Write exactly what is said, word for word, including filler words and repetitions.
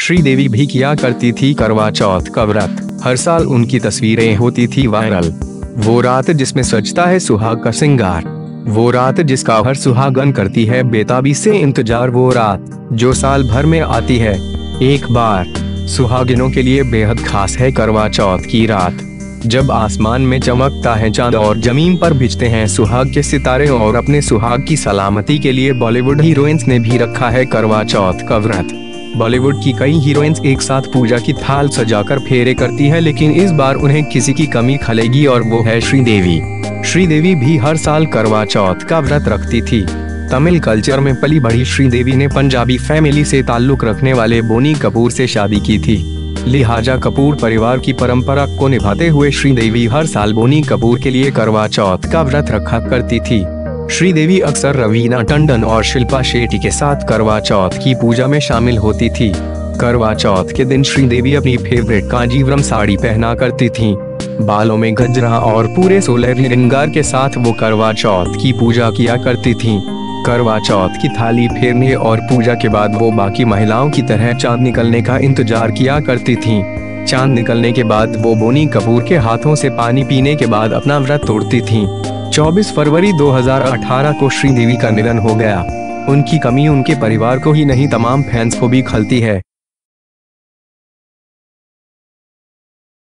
श्रीदेवी भी किया करती थी करवा चौथ का व्रत। हर साल उनकी तस्वीरें होती थी वायरल। वो रात जिसमें सजता है सुहाग का श्रृंगार, वो रात जिसका हर सुहागन करती है बेताबी से इंतजार, वो रात जो साल भर में आती है एक बार। सुहागिनों के लिए बेहद खास है करवा चौथ की रात, जब आसमान में चमकता है चांद और जमीन पर बिछते हैं सुहाग के सितारे। और अपने सुहाग की सलामती के लिए बॉलीवुड हीरोइंस ने भी रखा है करवा चौथ का व्रत। बॉलीवुड की कई हीरोइंस एक साथ पूजा की थाल सजाकर फेरे करती हैं, लेकिन इस बार उन्हें किसी की कमी खलेगी और वो है श्रीदेवी। श्रीदेवी भी हर साल करवा चौथ का व्रत रखती थी। तमिल कल्चर में पली बढ़ी श्रीदेवी ने पंजाबी फैमिली से ताल्लुक रखने वाले बोनी कपूर से शादी की थी। लिहाजा कपूर परिवार की परंपरा को निभाते हुए श्रीदेवी हर साल बोनी कपूर के लिए करवा चौथ का व्रत रखा करती थी। श्रीदेवी अक्सर रवीना टंडन और शिल्पा शेट्टी के साथ करवा चौथ की पूजा में शामिल होती थी। करवा चौथ के दिन श्रीदेवी अपनी फेवरेट कांजीवरम साड़ी पहना करती थीं। बालों में गजरा और पूरे सोलह श्रृंगार के साथ वो करवा चौथ की पूजा किया करती थीं। करवा चौथ की थाली फेरने और पूजा के बाद वो बाकी महिलाओं की तरह चांद निकलने का इंतजार किया करती थीं। चांद निकलने के बाद वो बोनी कपूर के हाथों से पानी पीने के बाद अपना व्रत तोड़ती थीं। चौबीस फरवरी दो हज़ार अठारह को श्रीदेवी का निधन हो गया। उनकी कमी उनके परिवार को ही नहीं तमाम फैंस को भी खलती है।